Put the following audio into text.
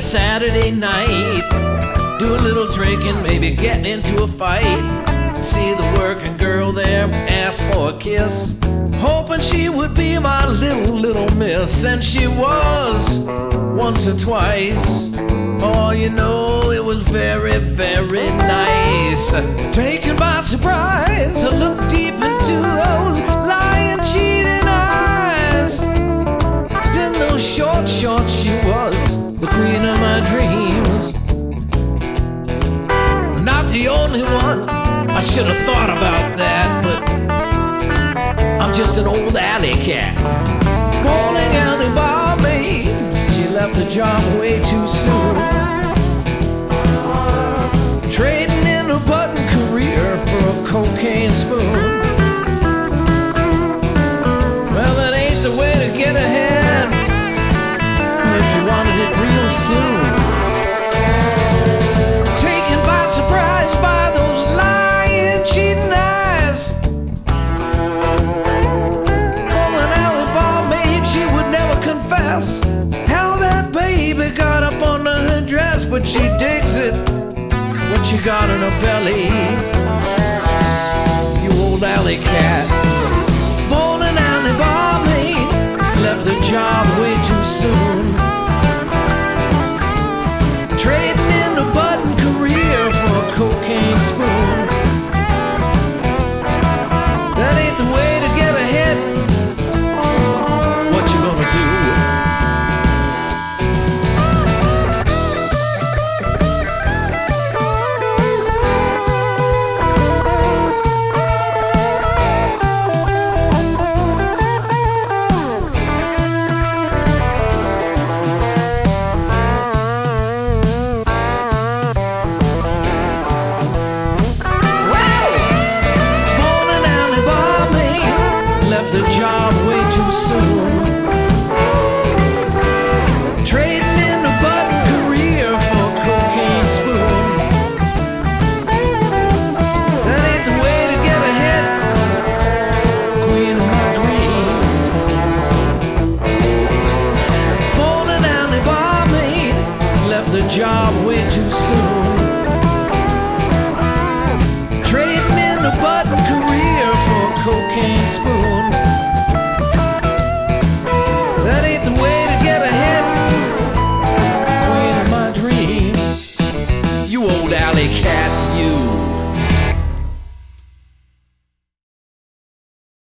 Saturday night, do a little drinking, maybe get into a fight. See the working girl there, ask for a kiss, hoping she would be my little miss. And she was, once or twice. Oh, you know, it was very, very nice. Taken by surprise, I looked deep into those lying, cheating eyes. Didn't know short she was the queen of my dreams. Not the only one, I should have thought about that, but I'm just an old alley cat. Bowling alley barmaid, she left the job way too soon, trading in a button career for a cocaine spoon. Well, that ain't the way to get ahead if you wanted it real soon. Taken by surprise by those lying, cheating eyes. Bowling alley barmaid, she would never confess how that baby got up on her dress, but she digs it, what you got in her belly, you old alley cat. Bowling alley barmaid, left the job way too soon, trading in a button career for a cocaine spoon. That ain't the way to get ahead. What you gonna do? The job way too soon, trading in a button career for a cocaine spoon. That ain't the way to get ahead, queen of my dreams. Bowling alley barmaid, left the job way too soon, trading in a button career for a cocaine spoon.